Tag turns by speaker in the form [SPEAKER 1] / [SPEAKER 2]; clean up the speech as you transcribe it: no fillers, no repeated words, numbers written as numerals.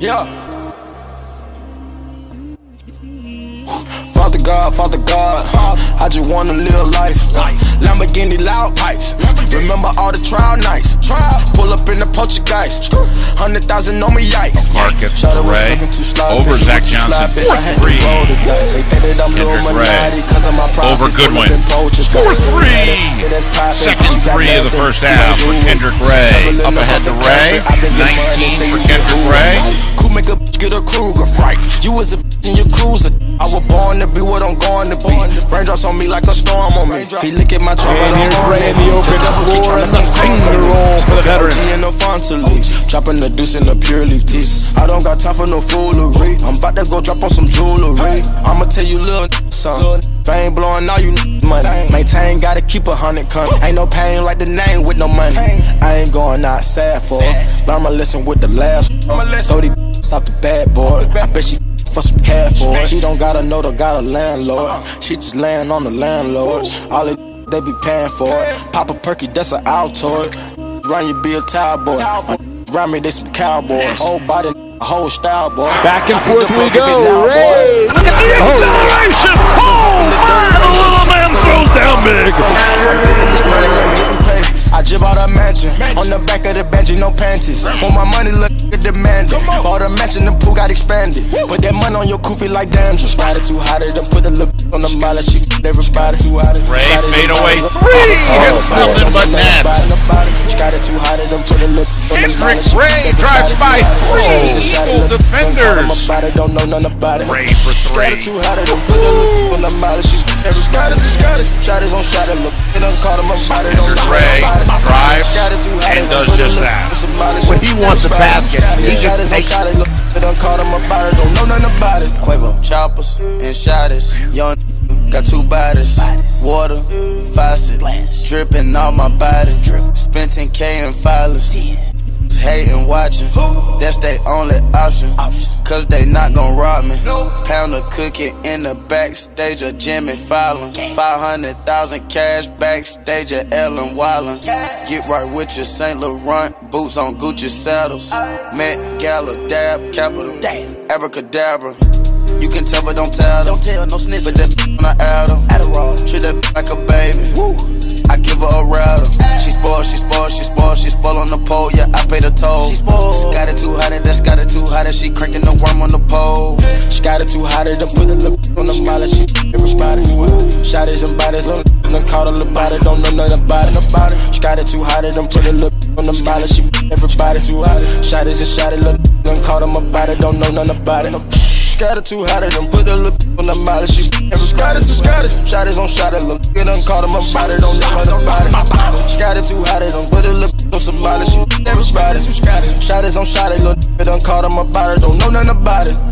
[SPEAKER 1] Yeah. Father God, I just wanna live life. Lamborghini loud pipes. Remember all the trial nights. Pull up in the Poltergeist. 100,000 on me, yikes.
[SPEAKER 2] Marcus Ray over Zach Johnson. 4-3. Over Goodwin. 4-3. Second three of the first half for Kendrick Ray. Up ahead to Ray. 19 for Kendrick Ray.
[SPEAKER 1] Make a get a Kruger fright. You was a in your cruiser. I was born to be what I'm going to be. Raindrops on me like a storm on me. He lick at my trunk, but I'm on it. The open floor and the finger roll for the veteran. In the Fontaine, dropping the deuce in the pure leaf teeth. I don't got time for no foolery. I'm about to go drop on some jewelry. I'ma tell you little something. Fame blowing all you money. Maintain, gotta keep 100 coming. Ain't no pain like the name with no money. I ain't going out sad for it. Learn my lesson with the last. 30 stop the bad boy. I bet she for some cash for it. She don't gotta know the got a landlord. She just laying on the landlords. All they be paying for it. Pop a perky, that's an Altoid. Run you be a towel boy. Around me, they some cowboys. Whole body, whole style boy.
[SPEAKER 3] Back and forth we go. Ray, look at the acceleration. Oh man, the little man throws down big.
[SPEAKER 1] I just bought a mansion. On the back of the bench, no panties. When my money look demanding. Bought a mansion, the pool got expanded. Put that money on your koofy like dandruff. Got it too hot, them put a look on the mile. She everybody too hot.
[SPEAKER 2] Ray fade away three. Hits nothing but net.
[SPEAKER 1] Got it too hot, them put a look on the mile.
[SPEAKER 2] Ray drives by three defenders.
[SPEAKER 1] Don't know nothing about it.
[SPEAKER 2] Ray for three.
[SPEAKER 1] Got it too hot, them put a look on the mile. She everybody got it. Shot is on shot, look. They done caught him up.
[SPEAKER 2] Ray drives and does just that.
[SPEAKER 3] When he wants a basket, he just takes it.
[SPEAKER 1] Don't know nothing about it. Quavo, choppers and shotters. Young got two bodies. Water, faucet, dripping on my body. Spent 10K in filers. Hating, watching, that's their only option. Cause they not gon' rob me. Pound of cookie in the backstage of Jimmy Fallon. 500,000 cash backstage at Ellen Wildin. Get right with your St. Laurent boots on Gucci saddles. Met Gala, dab, capital, abracadabra. You can tell but don't tell them. Don't tell, no snitch. But that on the Adderall. Treat that like a baby. I give her a rattle. She spoiled, she spoiled, she spoiled. She spoiled on the pole, yeah, I pay the toll. She spoiled. Got it too hot, that's got it too hot. She cranking the worm on the pole. She got it too hot, done put a look on the mile. She everybody. Shotties and bodies, done caught all about it. Don't know nothing about it. She got it too hot, done put a look on the mile. She everybody too hot. Shotties and shotties, done caught them about it. Don't know nothing about it. Got it too hot, done put a look on the mile. She everybody too got it. Shotties on shot, look, they done caught them about it. Don't know nothing about it. She got it too hot, done put a look on some mile. She everybody. Shotties on shot, look, they done caught them about it. Don't know nothing about it.